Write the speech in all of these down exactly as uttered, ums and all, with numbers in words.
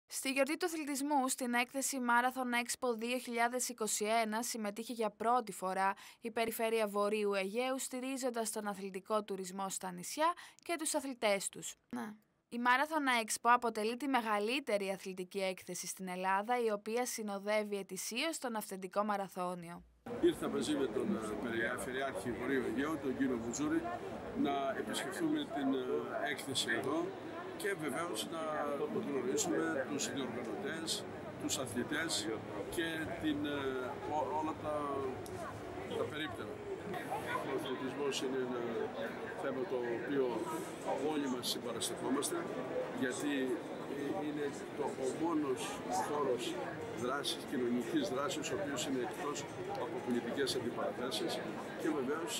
Στη γιορτή του αθλητισμού στην έκθεση Marathon Expo δύο χιλιάδες είκοσι ένα συμμετείχε για πρώτη φορά η Περιφέρεια Βορείου Αιγαίου, στηρίζοντας τον αθλητικό τουρισμό στα νησιά και τους αθλητές τους. Να. Η Marathon Expo αποτελεί τη μεγαλύτερη αθλητική έκθεση στην Ελλάδα, η οποία συνοδεύει ετησίως τον αυθεντικό μαραθώνιο. Ήρθα μαζί με τον Περιφερειάρχη Βορείου Αιγαίου, τον κύριο Βουτζούρη, να επισκεφθούμε την έκθεση εδώ και βεβαίως να γνωρίσουμε τους διοργανωτές, τους αθλητές και την, όλα τα, τα περίπτερα. Ο αθλητισμός είναι ένα θέμα το οποίο όλοι μας συμπαραστεκόμαστε, γιατί είναι το, ο μόνος χώρος δράσης, κοινωνικής δράσης, ο οποίος είναι εκτός από πολιτικές αντιπαραθέσεις, και βεβαίως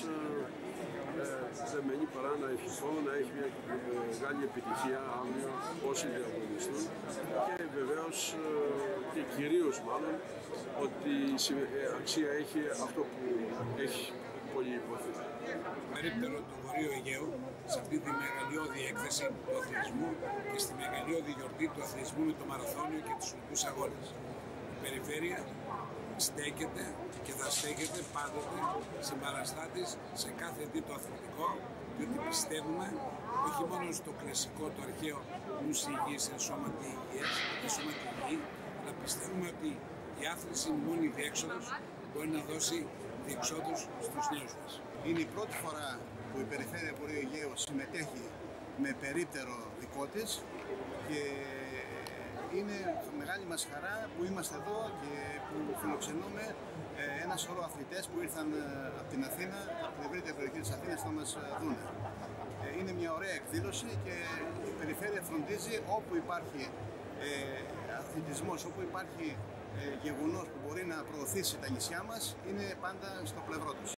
ε, δεν μένει παρά να ευχηθώ να έχει μια μεγάλη επιτυχία αύριο όσοι διαγωνιστούν, και βεβαίως ε, και κυρίως μάλλον ότι αξία έχει αυτό που έχει πολύ υποθέτει. Περίπτερο του Βορείου Αιγαίου, σε αυτή τη μεγαλειώδη έκθεση του αθλητισμού και στη μεγαλειώδη γιορτή του αθλητισμού με το μαραθώνιο και τους Ολυμπικούς Αγώνες. Η Περιφέρεια στέκεται και θα στέκεται πάντοτε συμπαραστά της σε κάθε τι το αθλητικό, διότι πιστεύουμε όχι μόνο στο κλασικό, το αρχαίο νους υγιής, εν σώματι υγιές, εν σώματι υγιή, αλλά πιστεύουμε ότι η άθληση είναι η μόνη διέξοδος που μπορεί να δώσει διεξόδους στους νέους μας. Είναι η πρώτη φορά που η Περιφέρεια Βορείου Αιγαίου συμμετέχει με περίπτερο δικό της, και είναι μεγάλη μας χαρά που είμαστε εδώ και που φιλοξενούμε ένα σωρό αθλητές που ήρθαν από την Αθήνα, από την ευρύτερη περιοχή της Αθήνας, να μας δουν. Είναι μια ωραία εκδήλωση και η Περιφέρεια φροντίζει όπου υπάρχει αθλητισμός, όπου υπάρχει γεγονός που μπορεί να προωθήσει τα νησιά μας, είναι πάντα στο πλευρό τους.